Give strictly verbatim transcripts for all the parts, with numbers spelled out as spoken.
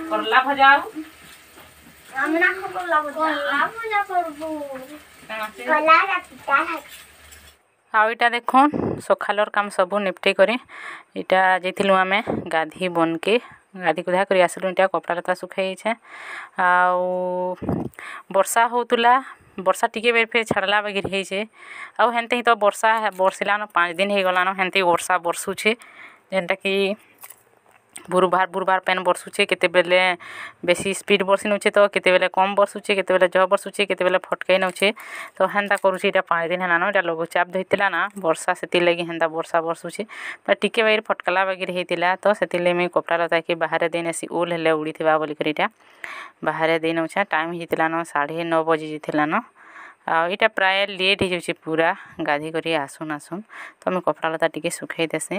करला भजा हमरा करला भजा भजा करबो कला का पिता है आउ इटा देखो सखालर काम सबू निपटे करे इटा जैथिलु आमे गाधी बन के गाधी गुधा कर आसलु इटा कपड़ा लता सुखाई छे आउ वर्षा होतुला वर्षा टिके बेर फेर छड़ला बगिर हे छे आउ हेनते ही तो वर्षा बरसिला न पाँच दिन हे गलानो हेनते वर्षा बरसु छे जेनटा कि बुरबार बुरबार पेन बरसुचे केते बेले बेसी स्पीड बरसी नउचे तो केते बेले कम बरसुचे केते बेले जह बरसुचे केते बेले फटके नउचे तो हेंदा करूची इटा पाँच दिन हेलानो इटा लघुचाप धइतिला ना वर्षा सेति लगी हेंदा वर्षा बरसुचे पर टिके बेर फटकला बगिर हेतिला तो सेति ले मी कपड़ा लता के बाहर देनेसी ओल हेले उड़ी थिबा बोली करिटा बाहर दे नउछा टाइम हितिला न साढ़े नौ बजे जिथिला न आ इटा प्राय लेट हे जाउची पूरा गाधी करी आसुन आसुन तो मैं कपड़ा लता टिके सुखाई देसे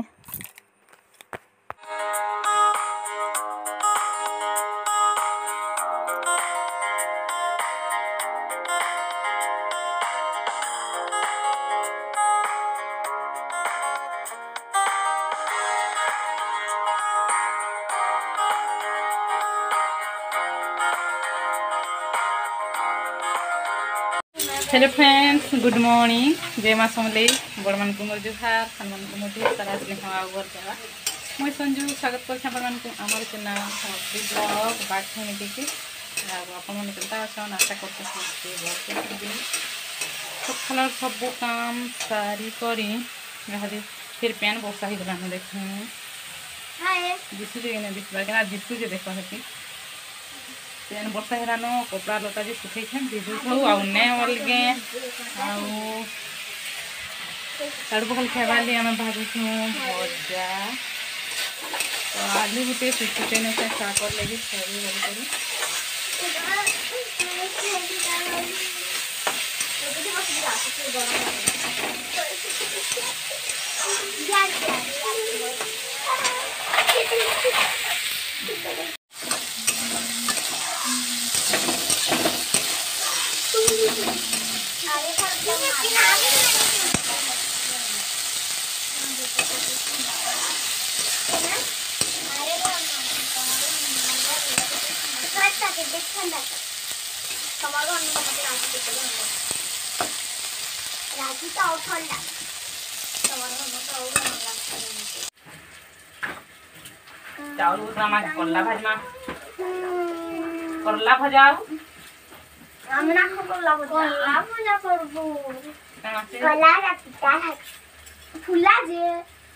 हेलो फ्रेंड्स गुड मॉर्निंग जय माँ समले बड़ मान को मोर जुहार खान मान को मोटी सारा स्नेह आउ घर जावा मैं संजू स्वागत करछा बड़ मान को हमर चैनल समस्ती ब्लॉग बाट फैमिली के आपन मन करता अच्छा नाश्ता करते समस्ते बहुत दिन तो खाला सब काम सारी करी गाड़ी फिर पेन बसा ही गला देखू हाय दिसु जे ने दिसबा केना दिसु जे देखो हती पेन बसा हेरानो कपड़ा लता जे सुखै छन दिसु तो आउ ने अलगे आउ तड़को खल खेवाली हम भाजू छु भजा तो आलू गुटे सुखै ने से साकर लगी सरी बोल करी चाउर उतना मां करला भाजमा करला भजाओ हमरा करला भजा भजा करबो कला का पिता है फुला जे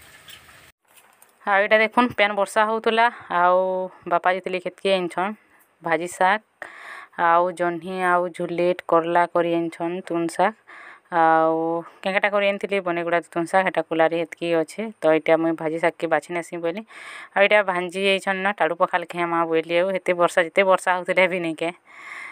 हाँ इटा देखुन पेन वर्षा होतुला आउ बापा जितले खेत के एनछन भाजी साग आउ जह्नी आउ झुलेट करला करी एनछन तुन साग आउ केंगटा करी एनथिले बने गुडा तुन साग हेटा कुलारी हेतकी अच्छे तो इटा मुई भाजी साग के बाछि नेसी बोली आ इटा भांजी एछन ना टाडू पखाल खेमा बोली आउ हेते वर्षा जिते वर्षा होतले भी नहीं के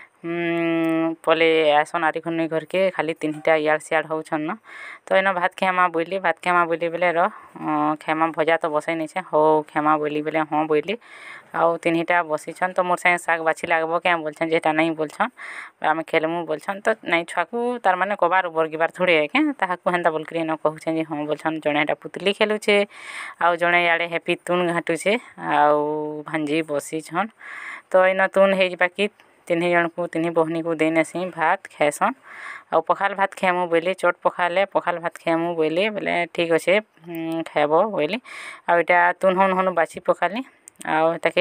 पले आसन आरी खन घर के खाली तीनटा यार सियाड़ होछन न तो एना भात खेमा बोली भात खेमा बोली बेले र खेमा भजा तो बसै नहीं छे हो खेमा बोली बेले हां बोली आउ तीनटा बसिछन तो मोर संगे साग बाछि लागबो के बोलछन जेटा नहीं बोलछन आमे खेलमु बोलछन तो नहीं छुआकू तार माने कबार बरगिबार थोड़े के ताहाकू हेंदा बोल करी न कहउछन जे हां बोलछन जणेटा पुतली खेलु छे आउ जणे याडे हैप्पी तुन घाटू छे आउ भांजी बसिछन तो एना तुन हे बाकी तीन जन को तीन बहनी को देनेसी भात खाएसन आ पखाल भात खेमु बोले चोट पखाले पखाल भात खेमु बोले बोले ठीक अच्छे खाएब बोली आ इटा तुन हन हन बाछी पखाली आ ताके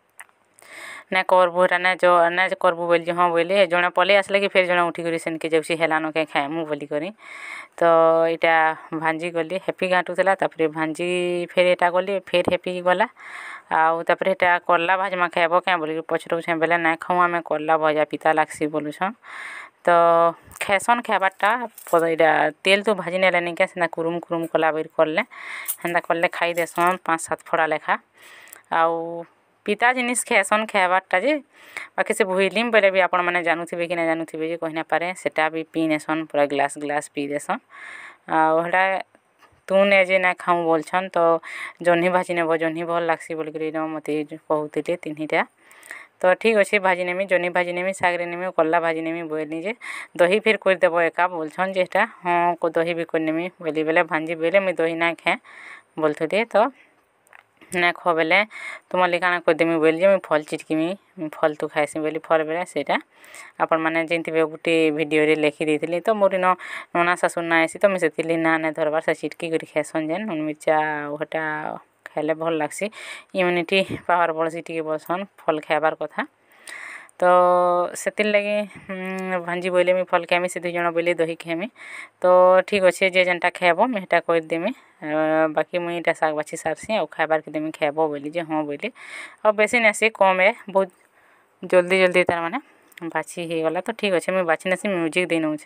ना करबू एटा ना जो ना करबू बोली हाँ बोले जड़े पलि आसले कि फिर जड़े उठिक सेनके जाऊँगी हेलान के खाएमु बोली करी तो यहाँ भांजी गली हेपी घाटुला तापर भांजी फिर यहाँ गली फिर हेपी गला आउ तापर यहाँ करला भाजमा खाएब क्या बोल पचरौछे बेले ना खाऊ आम करला भजा पिता लागसी बोलुछन तो खेसन खाबारटा यहाँ तेल तो भाजी नेले नहीं क्या सीना कुरुम कुरुम कला बेर करले हेन्ता करले खाई देसन पाँच सात फड़ा लेखा आउ पिता जिनिस खेसन खाबारटा जे बाकी से भुइलिम बेले भी आपण मैंने जानूे कि ना जानूे जे कही ना पारे सेटा भी पी नेसन पूरा ग्लास ग्लास पी देसन आटा तुने जे ना खाऊँ बोलछन तो जह्नी भाजी नेब जह्नी भल लागसी बोल मत कहते तीनटा तो ठीक अच्छे भाजी नेमी जह्नी भाजी नेमी सागरे नेमी कल्ला भाजी नेमी बोली जे दही फिर कर देव एका बोलछन जेटा हाँ को दही भी कर नेमी बोली बेले भांजी बोले मुझे दही ना खाए बोलते तो ना खो बेले तुम लिए काना करदेमी बोल जे मुझे फल चिटकीमी फल तू खाइसी बोली फल बेले सेटा आपण मैंने जानते गोटे भिडियो लिखी देती तो मोर न नना शाशु ना आसी तो मुझे से ना ना धरबार से चिटकी कर खाएसन जेन नुन मिर्चा वटा खाइले भल लगसी इम्यूनिटी पावर बढ़सी टी बोलसन फल खाइबार कथा तो से लगे भांजी बोले मुझे फल खाइमी से दुई जन बोले दही खाइमी तो ठीक अच्छे जे जेनटा खाइब मुझे करदेमी बाकी मुई इटा शाग बाछी सारसी और खाइबार के देमी खाइब बोली जे हाँ बोली और बेसी नासी कम है बहुत जल्दी जल्दी तार माने बाछी हो गला तो ठीक अच्छे मुझे बाछी नासी म्यूजिक दे नौछे।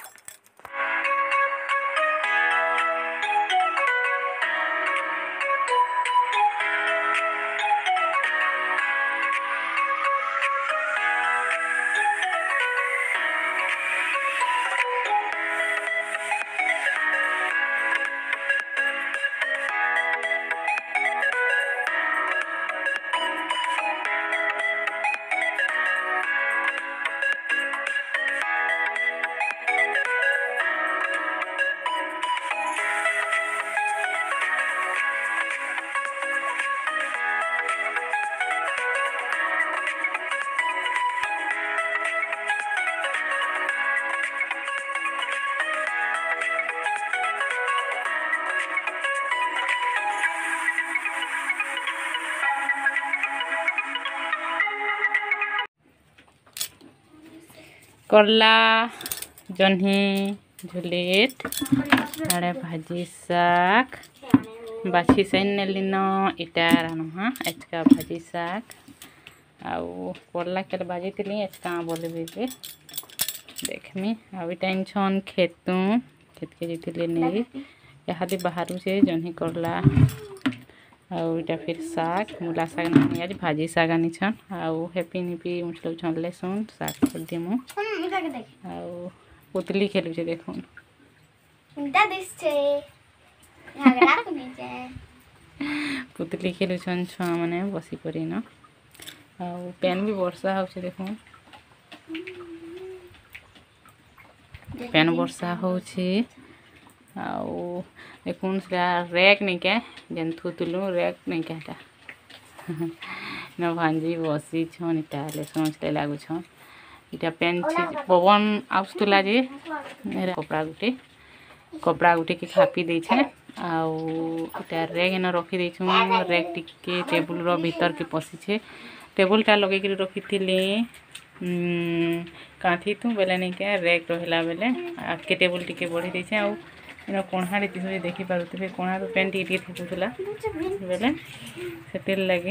करला जह्नी झुलेट आड़े भाजी शाग बाछी सैन नेलिन इटा रान्हा एचका भाजी शाग आउ करला के भाजी थी एचका बोलबी जे देखमी आउ इटा छन खेतु खेत के जीती नहीं यहाँ बाहर से जह्नी करला आउ इटा फिर शाग मूला शाग नहीं आज भाजी शाग आनी छन आउ हेपी निपी मुछल छन लेसुन शाग कर देमु आउ पुतली खेलु छे देखुन पुतली खेलु छन छुआ माने बसी पड़ी न आउ पेन भी वर्षा हो छे देखुन पेन वर्षा हो छे आउ देखुन से रैक नहीं क्या जेन थुतलु रैक नहीं क्या न भांजी बसी छन इटा ले सोचले लागु छन इटा पेन पवन आसुला जे कपड़ा गुटे कपड़ा गुटे के खापी दे छे आउ इटा रैक न रखी दे छु रैक टिके टेबल रो भीतर के पसी छे टेबल टा लगे के रखी थिले काथी तू बेले नहीं क्या रैक रहला बेले आके टेबल टिके बढ़ी दे छे आउ इन कोणा रे देखी पारुथे कोणा रो पेन टी टी थकुला बेले से लगे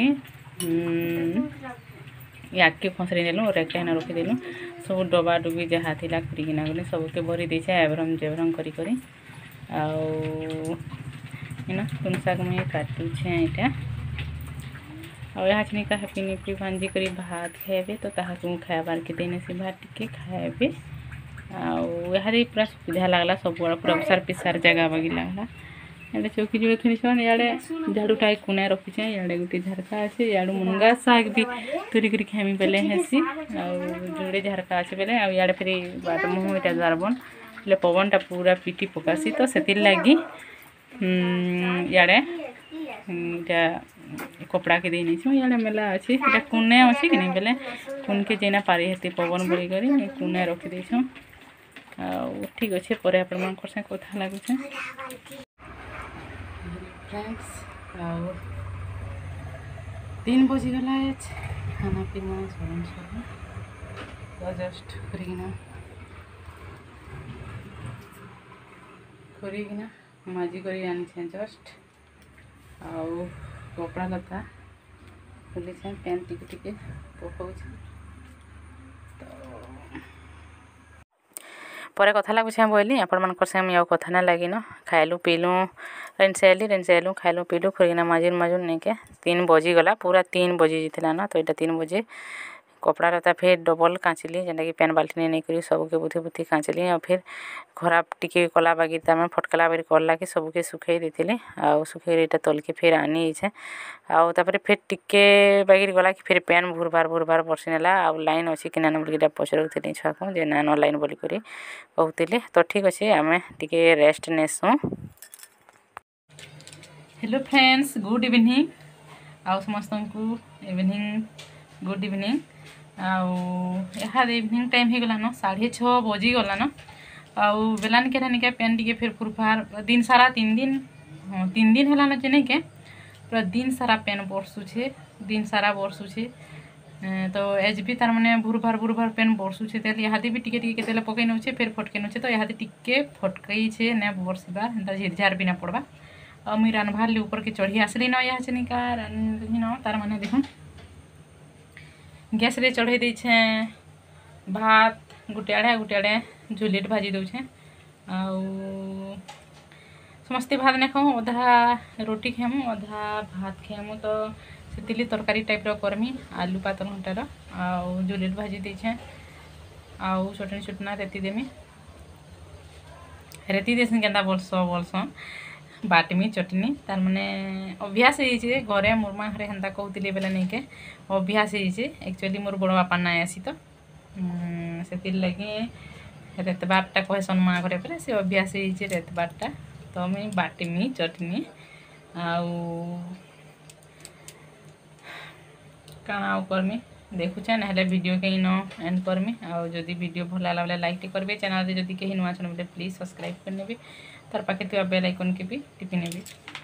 याके फसरी नेलु रेक्टा न रखी देलु सब डबा डुबी जहाँ थिला खुरीकिना गले सबके भरी देछे एवरम जेवरम करी करी आउ इना तुम साग में काटू छे इटा और यहाँ छनिका हैप्पी निपी भांजी करी भात खाइबे तो ताहा तुम खाइबार के देने से भात टिके खाइबे आउ यहाँ पूरा सुविधा लगला सब पूरा पिसार पिसार जगह बागी लगला इे चौकी जो थी छन इे झाड़ू टाई कुना रखी छे इे गोटे झरका अच्छे इे मुनगा शाग भी तुरी कर खामी बेले हेसी जोड़े झरका अच्छे बेले आड़े फिर बाट मुँह इटा द्वार बन ले पवन टा पूरा पिटी पकासी तो से लगी इे इटा कपड़ा के देनी इे मेला अच्छे इटा कुने अच्छे कि नहीं बेले कुन के जेना पारी हेती पवन बोली करी कुने रखी देछ ठीक अच्छे पर आपण से कथा लगुचे फ्रेंड्स आउ तीन बजी गला खाना पीना सब सब तो जस्ट करना करना माजी कर आनी जस्ट आउ कपड़ा लता खोली पेन टिके टिके पकाऊ पर कथा लगुचे बोली आपण मन से मुझे कथा ना लगी न खाइलु पीलु रेन से आली रेन से आलु खाइलु पीलु खुरीना माजुन माजुन नहीं के तीन बजी गला पूरा तीन बजी जीतला ना तो ये तीन बजे कपड़ा लता फिर डबल काचली जेनटा कि पेन बाल्टी नहीं करी सबके बुथी बुथी काचली और फिर खराब टिके कला बागी तमें फटकला बारी करला कि सबके सुखे देती आउ सुखे इटा तलके फिर आनी छे आउ तापर फिर टिके बागी गला कि फिर पेन भूरबार भूरबार बरसी नेला आउ लाइन अच्छी कि नान बोलिक पचरुली छुआ को जे नान लाइन बोलिक कहते तो ठीक अच्छे आम टे रेस्ट नेसु। हेलो फ्रेंड्स गुड इवनिंग आउ समस्त को इवनिंग गुड इवनिंग आउ यहाँ इवनिंग टाइम हो गलान साढ़े छः बजी गलान आउ बेलान के निके पेन टिके फिर फुरफार दिन सारा तीन दिन हाँ तीन दिन है जे नहीं के पूरा दिन सारा पेन बरसुछे दिन सारा बरसुछे तो एज भी तार मैंने भूर भार भूर भार पेन बरसुछे तेल इहादी भी टिके टिके केतेले पकई नउछे फिर फटके नउछे तो इहादी टिके फटकई छे ने बरसबार हेंता झिरझार भी ना पड़बा आ मुई रानभार ले ऊपर के चढ़ी आसली न यहाँ चनिका रानी न तार मैंने देखो गैस रे चढ़े दे छे भात गुटे आड़े गुटे आड़े झुलेट भाजी दउछे आउ समस्ते भात नहीं खाऊँ अधा रोटी खेमु अधा भात खेमु तो से तरकारी टाइप रो करमी आलू पातल घंटार आउ जुलेट भाजी देछे आउ चटनी चुटना रेती देमी रेती देसन केन्ता बोलस बोलस बाटमी चटनी तार माने अभ्यास है घरे मुरमा घरे हेन्ता कहते बेले नहीं के अभ्यास है एक्चुअली मोर बड़ बापा ना आसी तो से लगे रेतबारटा कहसन माँ घरे पे से अभ्यास है रेतबारटा तो मुई बाटमी चटनी आउ काना आउ करमी देखुचे ना वीडियो कहीं न एंड करमी आउ जदि वीडियो भल लगा लाइक टे करेंगे चैनल जदि कहीं नुआ छन प्लीज सब्सक्राइब करने तार पाखे बेल आइकन के भी टिपि नेबे।